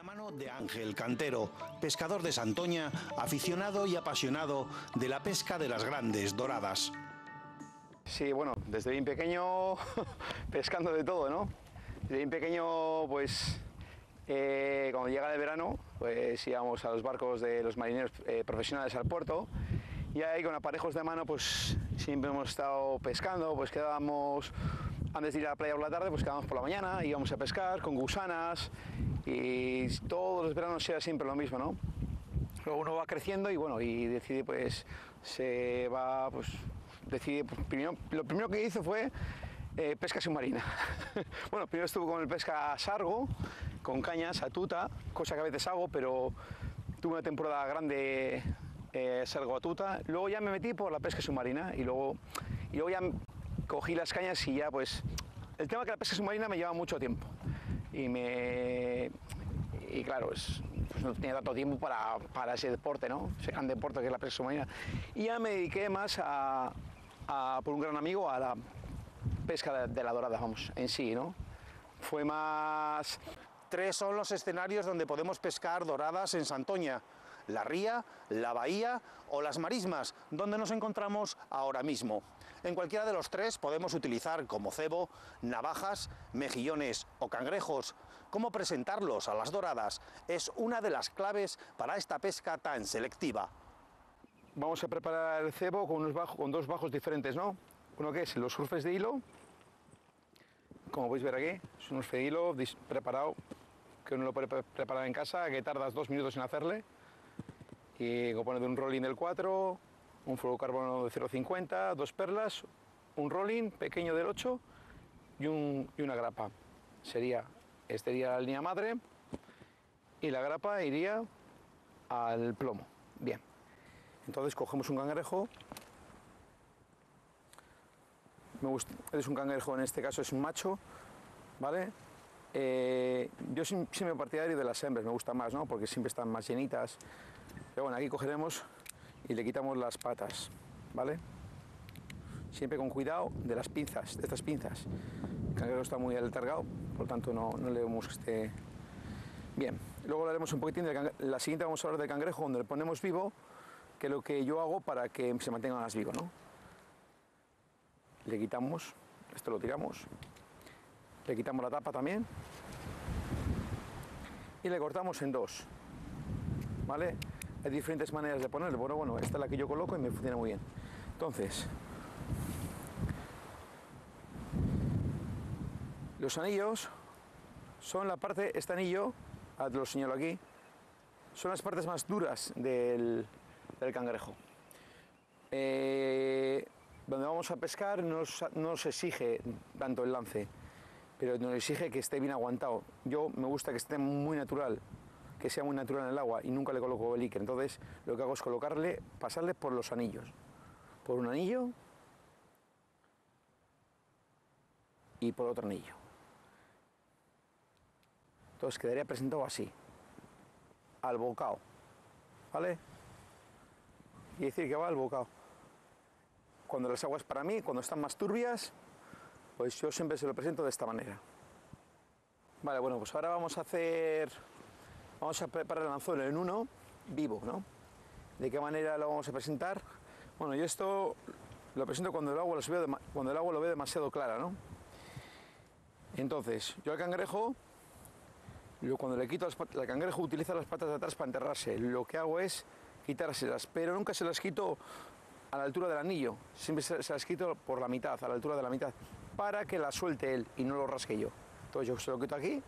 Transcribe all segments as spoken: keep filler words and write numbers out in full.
mano de Ángel Cantero, pescador de Santoña, aficionado y apasionado de la pesca de las grandes doradas. Sí, bueno, desde bien pequeño pescando de todo, ¿no? Desde bien pequeño, pues, eh, cuando llega el verano, pues íbamos a los barcos de los marineros eh, profesionales al puerto, y ahí con aparejos de mano, pues siempre hemos estado pescando, pues quedábamos, antes de ir a la playa por la tarde, pues quedábamos por la mañana, íbamos a pescar con gusanas, y todos los veranos era siempre lo mismo, ¿no? Luego uno va creciendo y bueno, y decide, pues, se va, pues, decide, pues, primero, lo primero que hizo fue eh, pesca submarina. Bueno, primero estuve con el pesca sargo, con cañas a tuta, cosa que a veces hago, pero tuve una temporada grande eh, sargo a tuta. Luego ya me metí por la pesca submarina y luego, y luego ya cogí las cañas y ya, pues, el tema es que la pesca submarina me lleva mucho tiempo y me y claro, es, pues no tenía tanto tiempo para, para ese deporte, ¿no? Ese gran deporte que es la pesca submarina. Y ya me dediqué más a, a, por un gran amigo, a la pesca de, de la dorada, vamos, en sí, ¿no? Fue más... Tres son los escenarios donde podemos pescar doradas en Santoña: la ría, la bahía o las marismas, donde nos encontramos ahora mismo. En cualquiera de los tres podemos utilizar como cebo, navajas, mejillones o cangrejos. Cómo presentarlos a las doradas es una de las claves para esta pesca tan selectiva. Vamos a preparar el cebo con, unos bajo, con dos bajos diferentes, ¿no? Uno que es los surfes de hilo, como podéis ver aquí, es un surfe de hilo preparado, que uno lo puede preparar en casa, que tardas dos minutos en hacerle, y compone de un rolling del cuatro, un fluorocarbono de cero coma cincuenta, dos perlas, un rolling pequeño del ocho y, un, y una grapa. Sería, este iría a la línea madre y la grapa iría al plomo. Bien, entonces cogemos un cangrejo. Me gusta, es un cangrejo, en este caso es un macho, ¿vale? Eh, yo siempre partidario de las hembras, me gusta más, ¿no? Porque siempre están más llenitas. Pero bueno, aquí cogeremos y le quitamos las patas, ¿vale? Siempre con cuidado de las pinzas, de estas pinzas. El cangrejo está muy aletargado, por lo tanto no, no le vemos que esté... Bien, luego hablaremos un poquitín de la, la siguiente, vamos a hablar del cangrejo, donde le ponemos vivo, que es lo que yo hago para que se mantenga más vivo, ¿no? Le quitamos, esto lo tiramos, le quitamos la tapa también y le cortamos en dos, ¿vale? Hay diferentes maneras de ponerle, bueno, bueno, esta es la que yo coloco y me funciona muy bien. Entonces, los anillos son la parte, este anillo, te lo señalo aquí, son las partes más duras del, del cangrejo. Eh, donde vamos a pescar no nos, no nos exige tanto el lance, pero nos exige que esté bien aguantado. Yo me gusta que esté muy natural, que sea muy natural en el agua, y nunca le coloco el líquido. Entonces lo que hago es colocarle, pasarle por los anillos, por un anillo y por otro anillo. Entonces quedaría presentado así, al bocado, ¿vale? Y decir que va al bocado. Cuando las aguas, para mí, cuando están más turbias, pues yo siempre se lo presento de esta manera. Vale, bueno, pues ahora vamos a hacer, vamos a preparar el anzuelo en uno, vivo, ¿no? ¿De qué manera lo vamos a presentar? Bueno, yo esto lo presento cuando el agua lo veo, cuando el agua lo veo demasiado clara, ¿no? Entonces, yo al cangrejo, yo cuando le quito las patas, el cangrejo utiliza las patas de atrás para enterrarse. Lo que hago es quitárselas, pero nunca se las quito a la altura del anillo, siempre se, se las quito por la mitad, a la altura de la mitad, para que la suelte él y no lo rasque yo. Entonces yo se lo quito aquí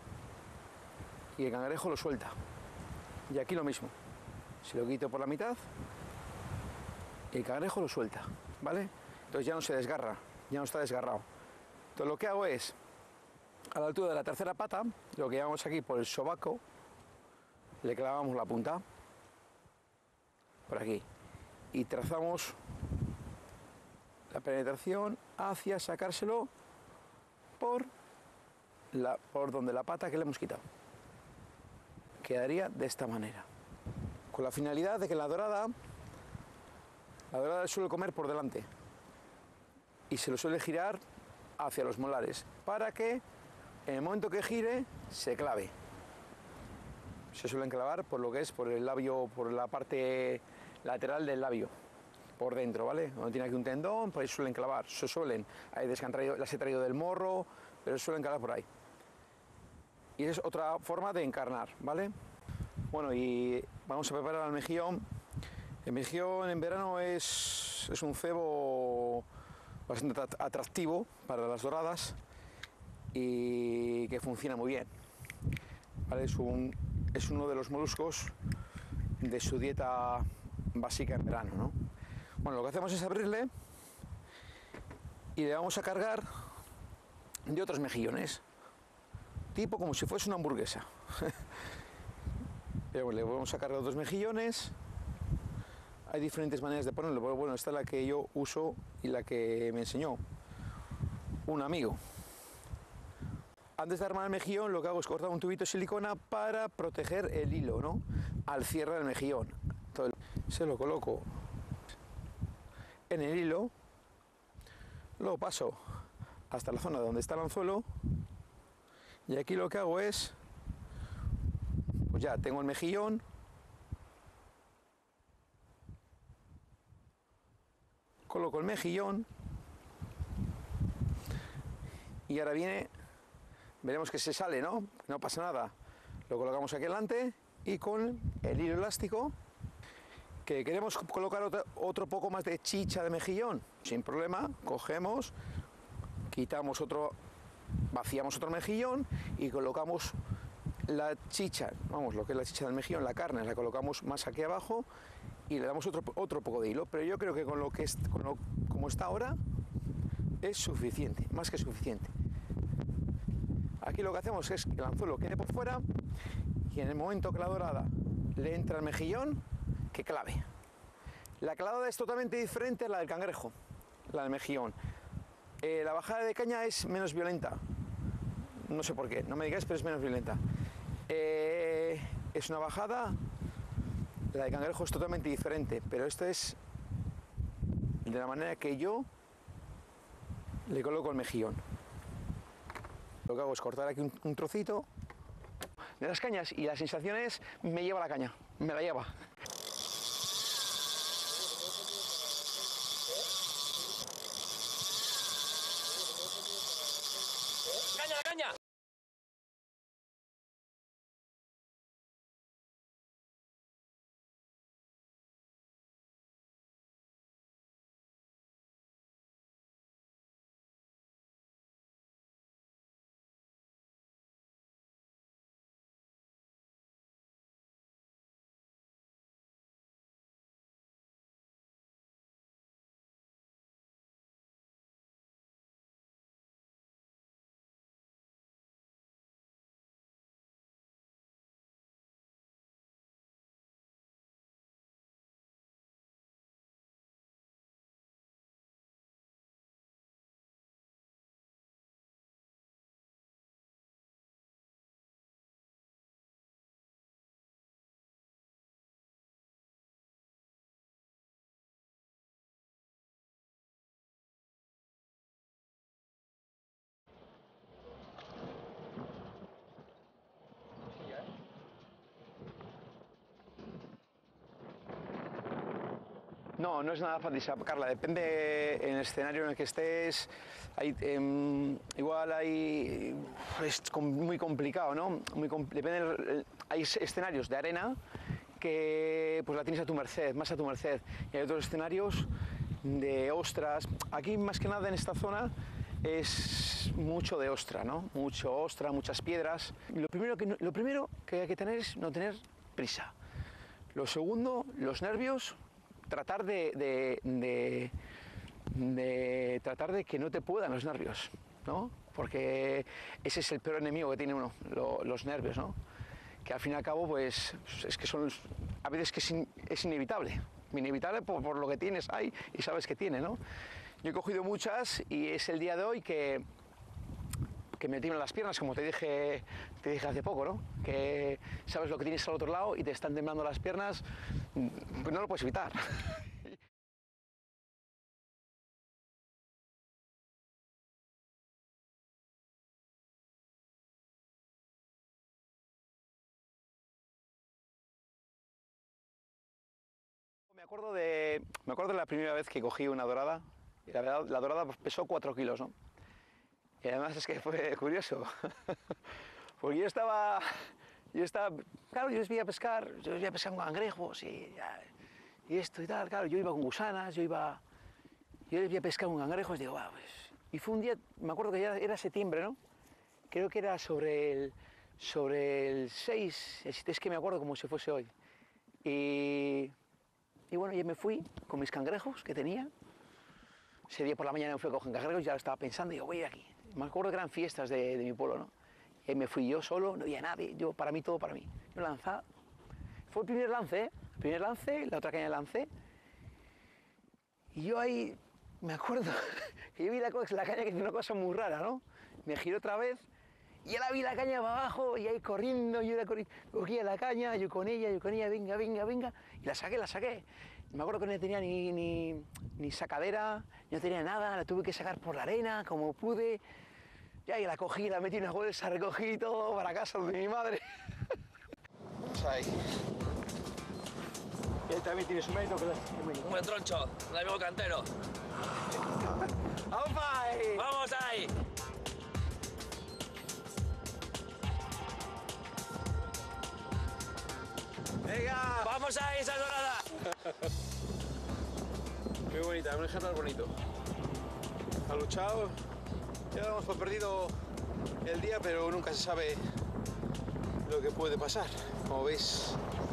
y el cangrejo lo suelta. Y aquí lo mismo, se lo quito por la mitad y el cangrejo lo suelta, ¿vale? Entonces ya no se desgarra, ya no está desgarrado. Entonces lo que hago es, a la altura de la tercera pata, lo que llamamos aquí por el sobaco, le clavamos la punta por aquí y trazamos la penetración hacia sacárselo por, la, por donde la pata que le hemos quitado. Quedaría de esta manera, con la finalidad de que la dorada, la dorada suele comer por delante y se lo suele girar hacia los molares para que en el momento que gire se clave. se suelen clavar por lo que es por el labio, por la parte lateral del labio, por dentro, ¿vale? Donde tiene aquí un tendón, pues suelen clavar, se suelen, hay veces que han traído, las he traído del morro, pero suelen clavar por ahí. Y es otra forma de encarnar, ¿vale? Bueno, y vamos a preparar el mejillón. El mejillón en verano es, es un cebo bastante atractivo para las doradas y que funciona muy bien, ¿vale? Es, un, es uno de los moluscos de su dieta básica en verano, ¿no? Bueno, lo que hacemos es abrirle y le vamos a cargar de otros mejillones, tipo como si fuese una hamburguesa. Pero bueno, le vamos a cargar otros mejillones. Hay diferentes maneras de ponerlo, pero bueno, esta es la que yo uso y la que me enseñó un amigo. Antes de armar el mejillón, lo que hago es cortar un tubito de silicona para proteger el hilo, ¿no? Al cierre del mejillón. Entonces, se lo coloco en el hilo, luego paso hasta la zona donde está el anzuelo y aquí lo que hago es, pues ya tengo el mejillón, coloco el mejillón y ahora viene, veremos que se sale, ¿no? No pasa nada. Lo colocamos aquí delante y con el hilo elástico, que queremos colocar otro, otro poco más de chicha de mejillón, sin problema, cogemos, quitamos otro, vaciamos otro mejillón y colocamos la chicha, vamos, lo que es la chicha del mejillón, la carne, la colocamos más aquí abajo y le damos otro, otro poco de hilo, pero yo creo que con lo que es, con lo, como está ahora, es suficiente, más que suficiente. Aquí lo que hacemos es que el anzuelo quede por fuera y en el momento que la dorada le entra el mejillón, que clave. La clavada es totalmente diferente a la del cangrejo, la del mejillón. Eh, la bajada de caña es menos violenta, no sé por qué, no me digáis, pero es menos violenta. Eh, es una bajada, la de cangrejo es totalmente diferente, pero esta es de la manera que yo le coloco el mejillón. Lo que hago es cortar aquí un, un trocito de las cañas y la sensación es, me lleva la caña, me la lleva. ¡Caña, la caña! No, no es nada fácil sacarla, depende en el escenario en el que estés, hay, eh, igual hay, es muy complicado, ¿no? Muy, depende, hay escenarios de arena que pues la tienes a tu merced, más a tu merced, y hay otros escenarios de ostras. Aquí más que nada en esta zona es mucho de ostra, ¿no? Mucho ostra, muchas piedras. Lo primero que, lo primero que hay que tener es no tener prisa. Lo segundo, los nervios. Tratar de, de, de, de tratar de que no te puedan los nervios, ¿no? Porque ese es el peor enemigo que tiene uno, lo, los nervios, ¿no? Que al fin y al cabo, pues, es que son, a veces que es, in, es inevitable, inevitable por, por lo que tienes ahí y sabes que tiene, ¿no? Yo he cogido muchas y es el día de hoy que, que me tiemblan las piernas, como te dije, te dije hace poco, ¿no? Que sabes lo que tienes al otro lado y te están temblando las piernas, pues no lo puedes evitar. acuerdo de, me acuerdo de la primera vez que cogí una dorada, y la verdad, la dorada pesó cuatro kilos, ¿no? Y además es que fue curioso, porque yo estaba, yo estaba, claro, yo les vi a pescar, yo les vi a pescar con cangrejos y, y esto y tal, claro, yo iba con gusanas, yo iba, yo les vi a pescar con cangrejos y digo, va, pues, y fue un día, me acuerdo que ya era septiembre, ¿no? Creo que era sobre el, sobre el seis, es que me acuerdo como si fuese hoy. Y, y bueno, yo me fui con mis cangrejos que tenía. Ese día por la mañana me fui a coger cangrejos y ya lo estaba pensando y digo, voy a ir aquí. Me acuerdo que eran fiestas de, de mi pueblo, ¿no? Y ahí me fui yo solo, no había nadie, yo, para mí, todo para mí. Yo lanzaba. Fue el primer lance, ¿eh? El primer lance, la otra caña lancé. Y yo ahí, me acuerdo, que yo vi la, la caña que tiene una cosa muy rara, ¿no? Me giré otra vez y ya la vi la caña para abajo y ahí corriendo, yo era corriendo, cogía la caña, yo con ella, yo con ella, venga, venga, venga, y la saqué, la saqué. Me acuerdo que no tenía ni, ni, ni sacadera, no tenía nada, la tuve que sacar por la arena, como pude. Ya, y la cogí, la metí en una bolsa, recogí todo para casa de mi madre. Vamos ahí. Y él también tiene su mérito, que es Un buen troncho, un amigo cantero. ¡Vamos ahí! ¡Vamos ahí! ¡Venga! ¡Vamos ahí, esa dorada! Muy bonita, un ejemplar bonito. Ha luchado, ya damos por perdido el día, pero nunca se sabe lo que puede pasar. Como veis,